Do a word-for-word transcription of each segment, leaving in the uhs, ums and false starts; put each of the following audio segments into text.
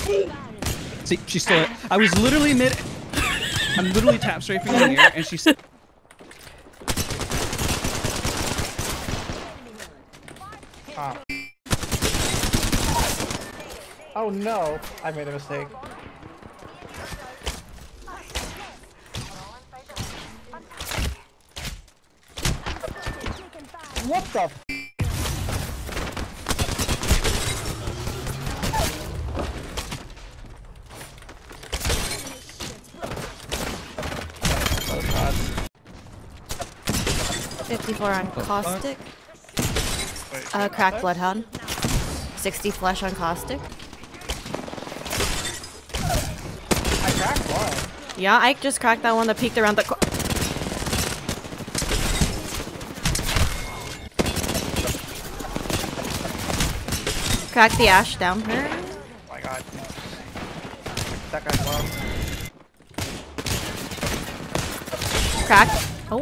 See, she stole it. I was literally mid. I'm literally tap strafing in the air, and she said. Oh. Oh no, I made a mistake. What the f- Oh god. fifty-four on caustic. Uh, cracked bloodhound. sixty flesh on caustic. I cracked one. Yeah, I just cracked that one that peeked around the corner. Crack the ash down her. Oh my god. That guy's low. Crack. Oh.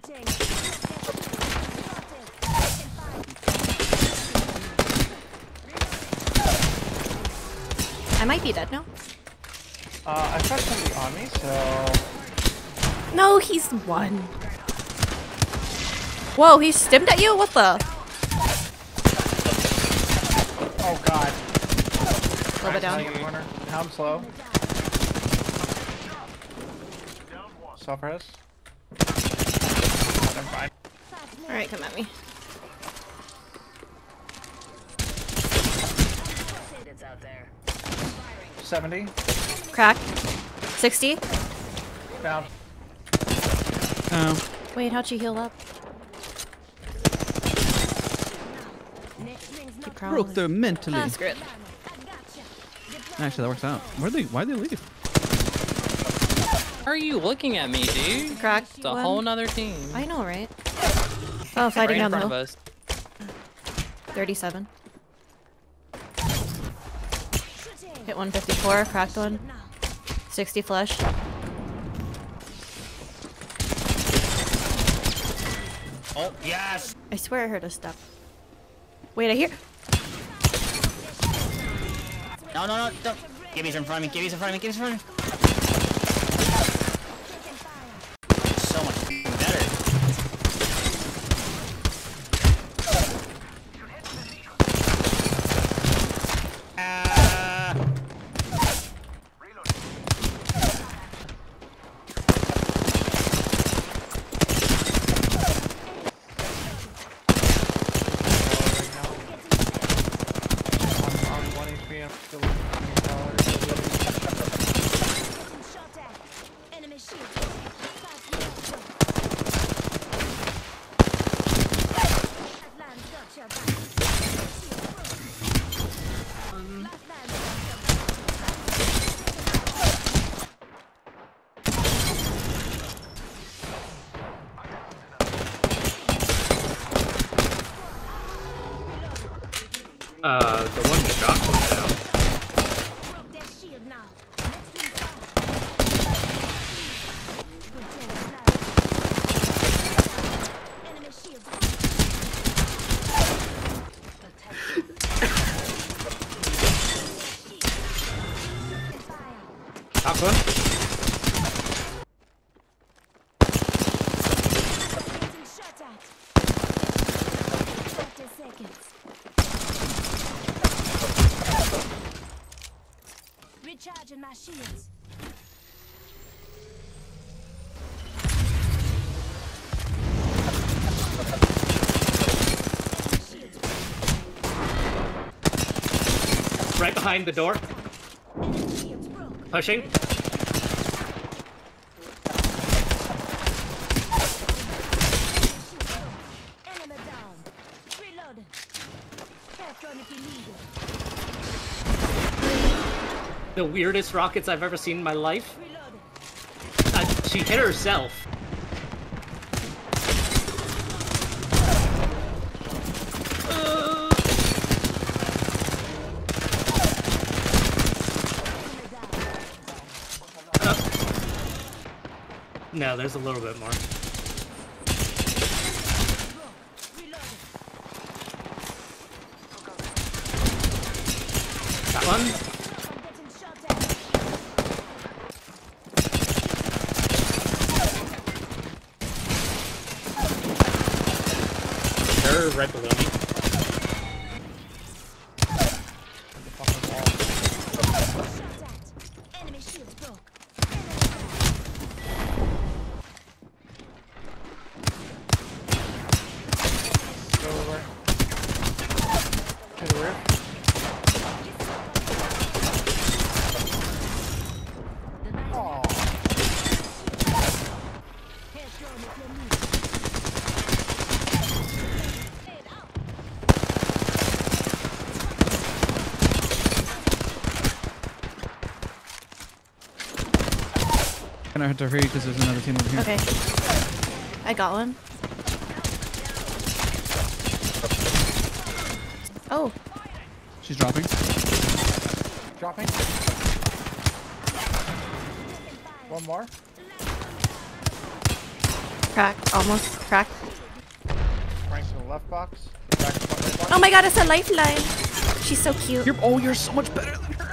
I might be dead now. Uh, I've got somebody on me, so... No, he's one. Whoa, he stimmed at you? What the? Oh god. A little bit down. In the corner. Now I'm slow. Self-res. I'm fine. Alright, come at me. seventy. Crack. sixty. Down. Oh. Wait, how'd she heal up? Keep crawling. Broke them mentally. Ah, screw it. Actually, that works out. Where'd they? Why'd they leave? Why are you looking at me, dude? Cracked. It's a one. whole nother team. I know, right? Oh, fighting Right in down the front of hill. us. thirty-seven. Hit one fifty-four, cracked one. sixty flush. Oh, yes! I swear I heard a step. Wait, I hear. No, no, no, don't. Gibby's in front of me, Gibby's in front of me, Gibby's in front of me. So much better. Uh... Uh, the one that dropped was down. Top one. Recharging my shields. Right behind the door. Pushing. Enemy down. Reload. The weirdest rockets I've ever seen in my life. Uh, she hit herself. No, there's a little bit more. That one. They're right below me. Enemy shields broke. Go over. To the roof. Aww. Gonna have to hurry because there's another team over here. Okay. I got one. Oh, She's dropping. Dropping. One more. cracked. Almost cracked. Right to the left box. Back to the right box. Oh my god, it's a lifeline. She's so cute. You're, oh, you're so much better than her.